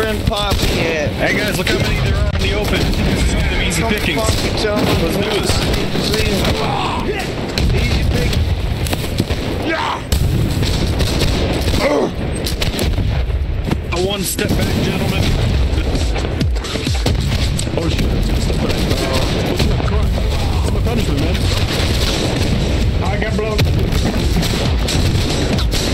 friend Poppy at? Hey guys, look how many there are in the open. This is some easy pickings. Let's do this. Easy pick. Yeah. A one step back, gentlemen. Oh shit, step back. What's my punishment, man? I got blown.